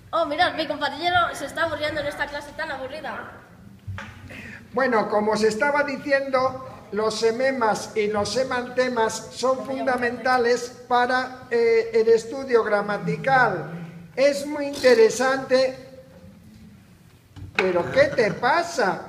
Oh, mirad, mi compañero se está aburriendo en esta clase tan aburrida. Bueno, como os estaba diciendo, los sememas y los semantemas son fundamentales para el estudio gramatical. Es muy interesante. ¿Pero qué te pasa?